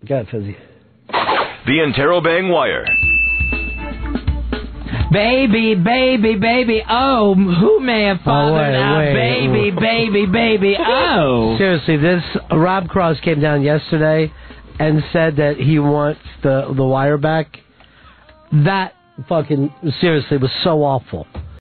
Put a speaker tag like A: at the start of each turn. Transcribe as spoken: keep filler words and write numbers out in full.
A: Got it, Fezzie.
B: The Interrobang Wire.
C: Baby, baby, baby, oh, who may have fathered
A: oh, wait,
C: our
A: wait,
C: baby,
A: wait.
C: baby, baby, oh.
A: Seriously, this Rob Cross came down yesterday and said that he wants the the wire back. That fucking seriously was so awful.